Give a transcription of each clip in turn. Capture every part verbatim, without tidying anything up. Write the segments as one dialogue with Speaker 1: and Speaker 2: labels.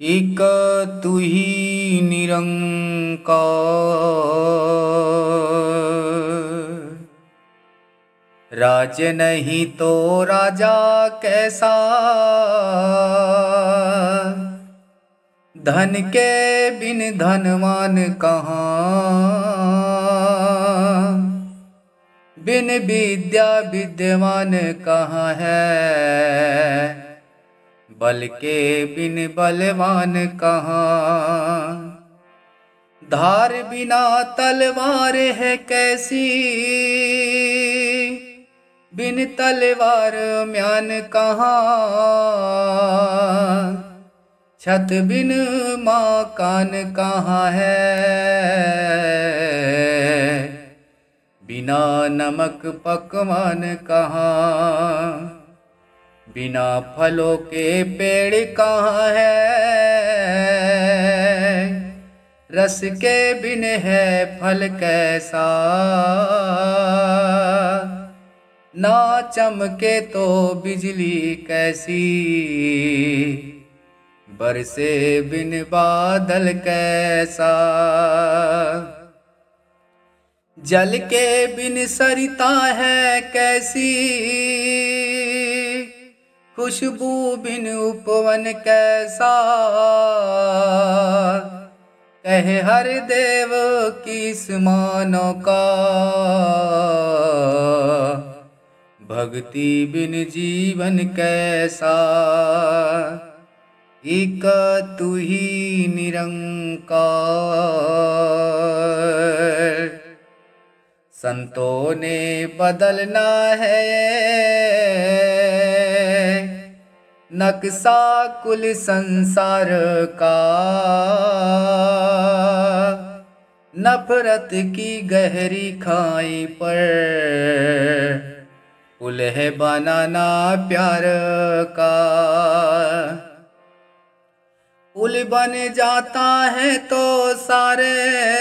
Speaker 1: एक तू ही निरंकार। राज नहीं तो राजा कैसा, धन के बिन धनवान कहाँ। बिन विद्या विद्यमान कहाँ है, बल के बिन बलवान कहाँ। धार बिना तलवार है कैसी, बिन तलवार म्यान कहाँ। छत बिन मकान कहाँ है, बिना नमक पकवान कहाँ। बिना फलों के पेड़ कहाँ है, रस के बिन है फल कैसा। ना चमके तो बिजली कैसी, बरसे बिन बादल कैसा। जल के बिन सरिता है कैसी, खुशबू बिन उपवन कैसा। कहे हर देव किस मानो का, भक्ति बिन जीवन कैसा। एक तू ही निरंकार। संतों ने बदलना है नक्शा कुल संसार का। नफरत की गहरी खाई पर पुल है बनाना प्यार का। पुल बन जाता है तो सारे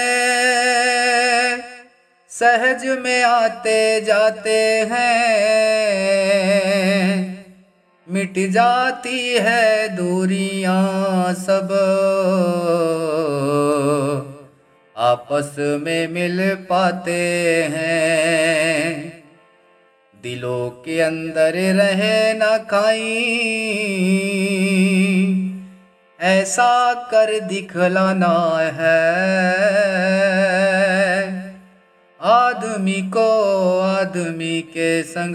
Speaker 1: सहज में आते जाते हैं। मिट जाती है दूरियां सब, आपस में मिल पाते हैं। दिलों के अंदर रहे ना खाई, ऐसा कर दिखलाना है। आदमी को आदमी के संग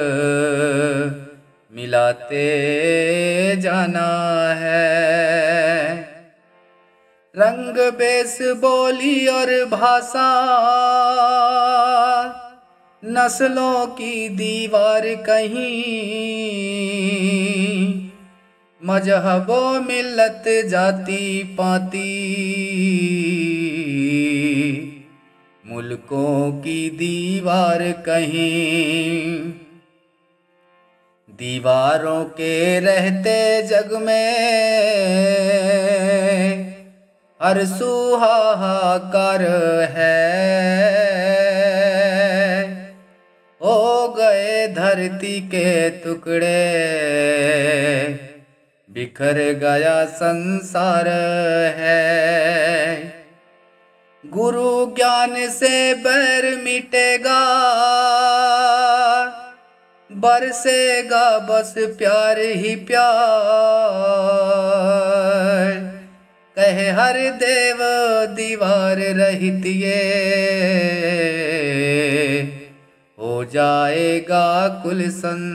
Speaker 1: मिलाते जाना है। रंग बेस बोली और भाषा, नस्लों की दीवार कहीं। मजहबो मिल्लत जाति पाति, मुल्कों की दीवार कहीं। दीवारों के रहते जग में हर सुहाहाकार है। हो गए धरती के टुकड़े, बिखर गया संसार है। गुरु ज्ञान से बैर मिटेगा, बरसेगा बस प्यार ही प्यार। कहे हर देव दीवार रहित ये, हो जाएगा कुल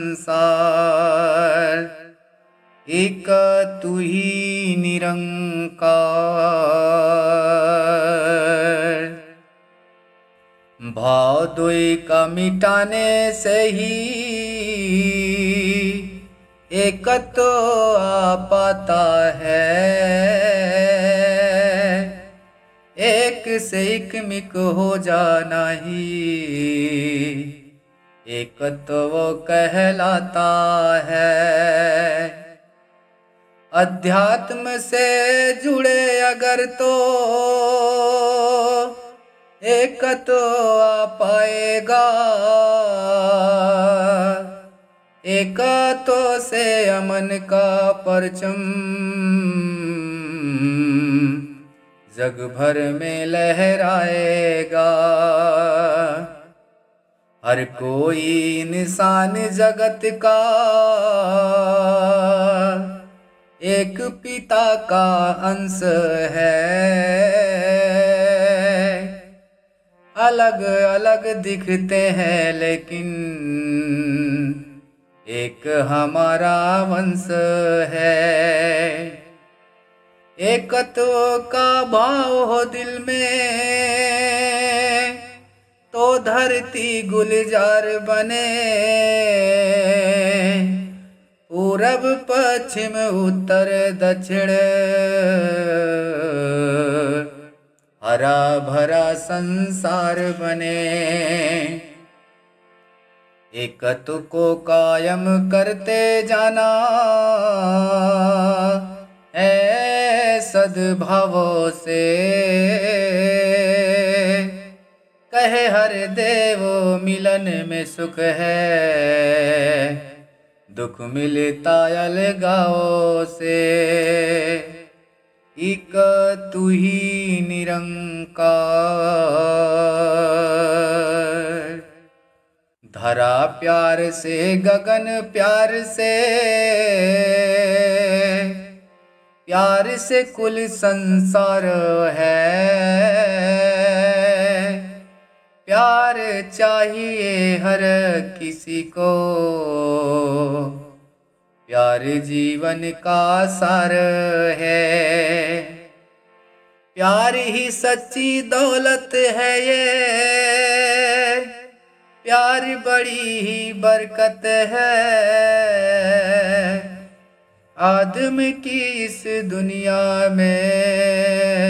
Speaker 1: संसार। एक तू ही निरंकार। भाव द्वय का मिटाने से ही एकत्व आ पाता है। एक से एक मिक हो जाना ही एकत्व कहलाता है। अध्यात्म से जुड़े अगर तो एकत्व आ पाएगा। एकत्व से अमन का परचम जग भर में लहराएगा। हर कोई इंसान जगत का एक पिता का अंश है। अलग अलग दिखते हैं लेकिन एक हमारा वंश है। एकत्व का भाव हो दिल में तो धरती गुलजार बने। पूरब पश्चिम उत्तर दक्षिण हरा भरा संसार बने। एकत्व को कायम करते जाना है सद्भावों से। कहे हर देव मिलन में सुख है, दुख मिलता अलगाव से। एक तू ही निरंकार, धरा प्यार से गगन प्यार से। प्यार से कुल संसार है। प्यार चाहिए हर किसी को, प्यार जीवन का सार है। प्यार ही सच्ची दौलत है ये, प्यार बड़ी ही बरकत है। आदमी की इस दुनिया में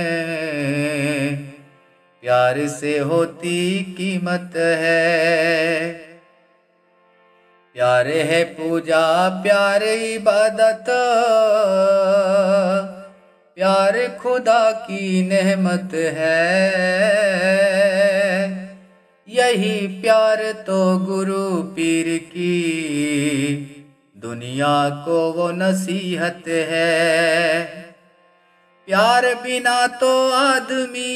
Speaker 1: प्यार से होती कीमत है। प्यार है पूजा, प्यार इबादत, प्यार खुदा की नेमत है। यही प्यार तो गुरु पीर की दुनिया को वो नसीहत है। प्यार बिना तो आदमी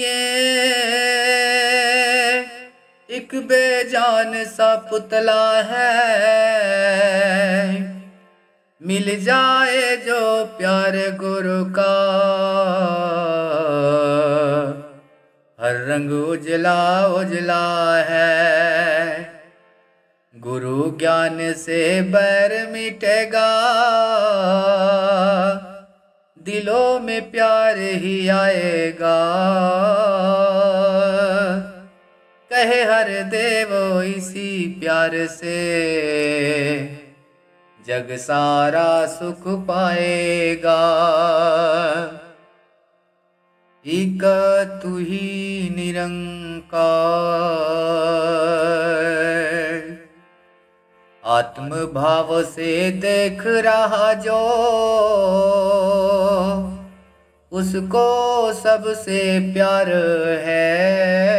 Speaker 1: एक बेजान सा पुतला है। मिल जाए जो प्यार गुरु का, हर रंग उजला उजला है। गुरु ज्ञान से बैर मिटेगा, दिलों में प्यार ही आएगा। कहे हर देव इसी प्यार से जग सारा सुख पाएगा। एक तू ही निरंकार, आत्म भाव से देख रहा जो, उसको सबसे प्यार है।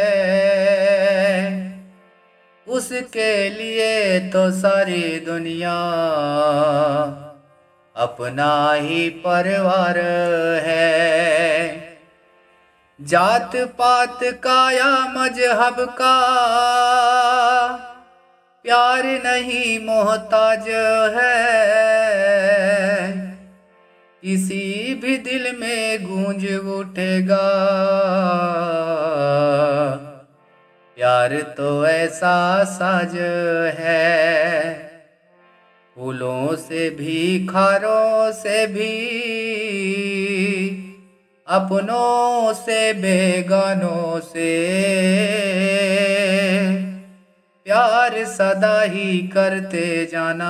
Speaker 1: उसके लिए तो सारी दुनिया अपना ही परिवार है। जात पात का या मजहब का प्यार नहीं मोहताज है। किसी भी दिल में गूंज उठेगा, प्यार तो ऐसा साज है। फूलों से भी खारों से भी, अपनों से बेगानों से। प्यार सदा ही करते जाना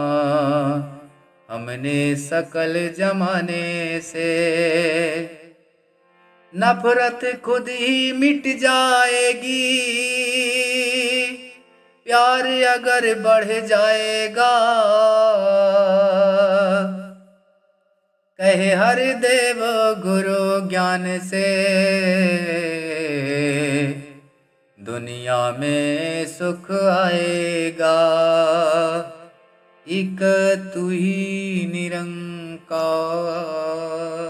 Speaker 1: हमने सकल जमाने से। नफरत खुद ही मिट जाएगी, प्यार अगर बढ़ जाएगा। कहे हर देव गुरु ज्ञान से, दुनिया में सुख आएगा। एक तू ही निरंकार।